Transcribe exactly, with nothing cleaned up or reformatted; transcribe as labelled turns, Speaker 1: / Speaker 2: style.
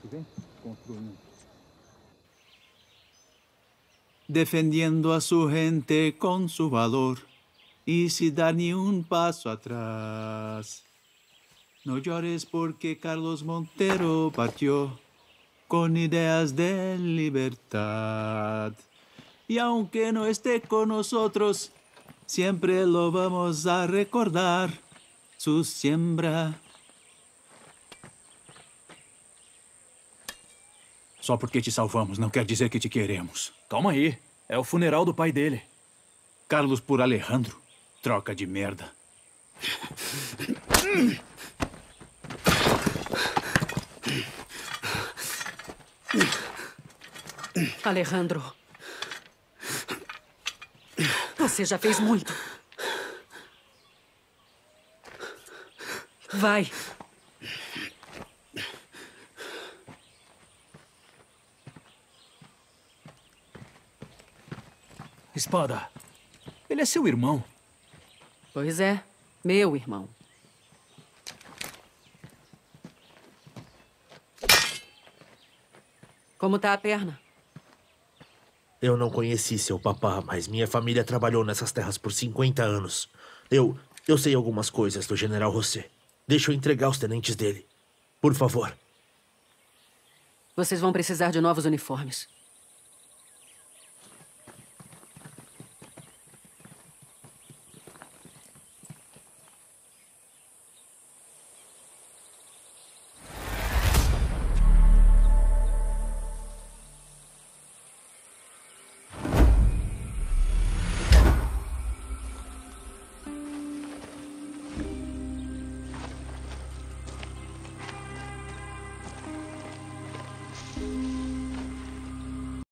Speaker 1: Defendiendo a su gente con su valor y sin dar ni un paso atrás. No llores porque Carlos Montero partió con ideas de libertad. Y aunque no esté con nosotros, siempre lo vamos a recordar. Su siembra. Só porque te salvamos não quer dizer que te queremos.
Speaker 2: Calma aí. É o funeral do pai dele.
Speaker 1: Carlos por Alejandro. Troca de merda.
Speaker 3: Alejandro. Você já fez muito. Vai.
Speaker 2: Espada, ele é seu irmão.
Speaker 3: Pois é, meu irmão. Como tá a perna?
Speaker 4: Eu não conheci seu papá, mas minha família trabalhou nessas terras por cinquenta anos. Eu... eu sei algumas coisas do General José. Deixa eu entregar os tenentes dele. Por favor.
Speaker 3: Vocês vão precisar de novos uniformes.